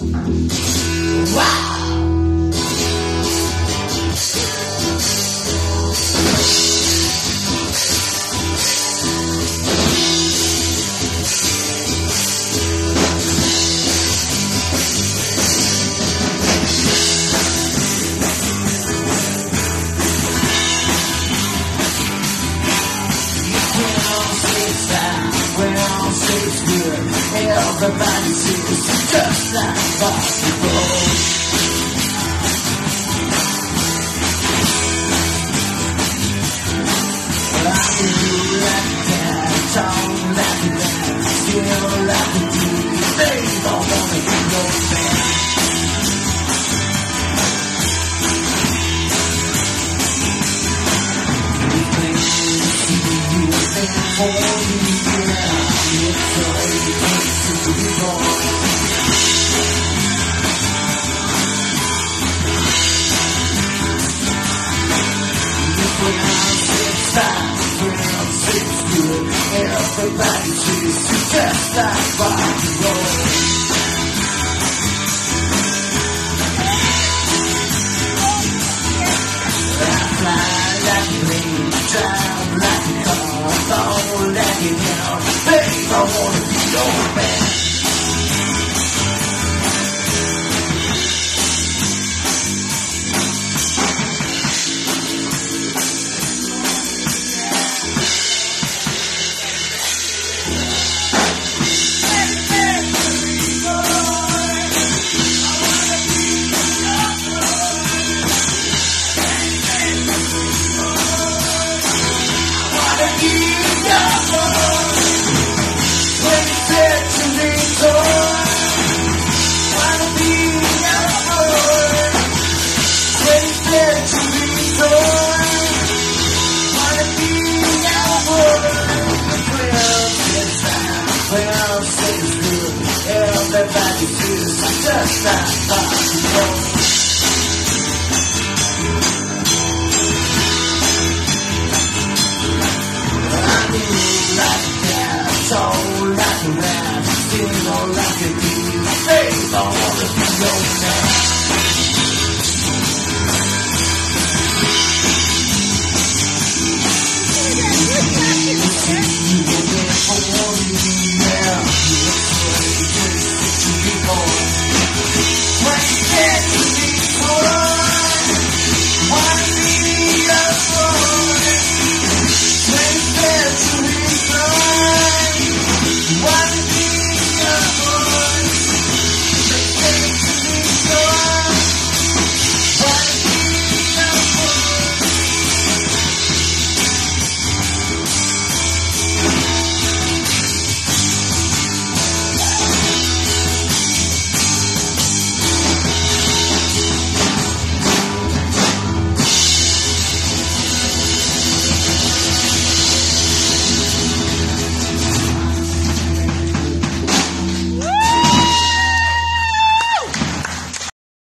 Everybody sees just like possible. I feel like that, talk like that, feel like a dude. They don't wanna be no man. We think you think for me, yeah. It's all to be born. When I'm 6'5", when I'm 6 good, everybody treats you just like rock and roll. I fly like a plane, drive like a car, fall like a hell. Babe, I wanna be your man. Everybody feels just like possible. I move like a cat, talk like a rat, feel like a bee. Babe, I wanna be